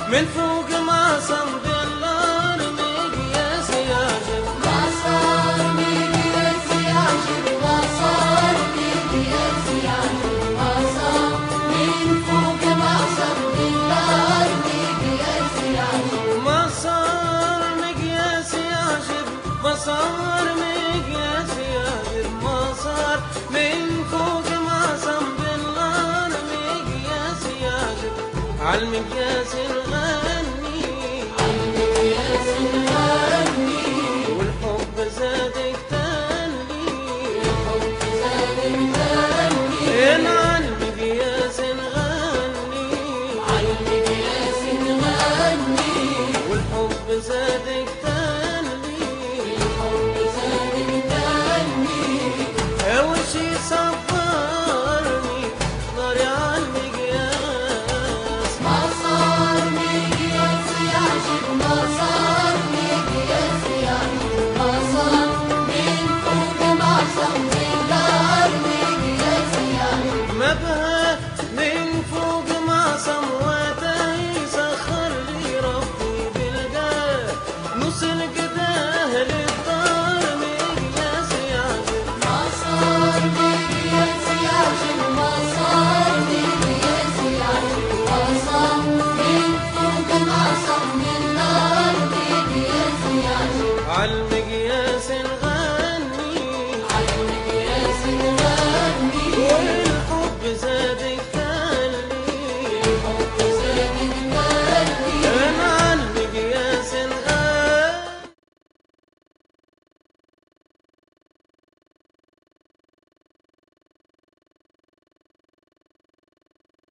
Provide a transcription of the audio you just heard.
من فوق ما صم بالنار مقياس يعجب ما صار مقياس يعجب ما صار مقياس يعجب ما صار من فوق ما صم بالنار مقياس يعجب ما صار مقياس يعجب ما صار مقياس يعجب ما صار من فوق ما صم بالنار مقياس يعجب عالمقياس نغني عالمقياس نغني والحب زادك تاني الحب زادك تغني عالمقياس نغني عالمقياس نغني والحب زادك تاني الحب زادك تغني وشي صبرني ناري عالمقياس ما صار مقياس يعجب ما صار مقياس يعجب ما صار من فوق ما صم بالنار مقياس يعجب ما بها من فوق ما صموته يسخر لي ربي بالقاه نص القداه للدار مقياس يعجب ما صار مقياس يعجب ما صار مقياس يعجب ما صار من فوق ما صم بالنار مقياس يعجب عالمقياس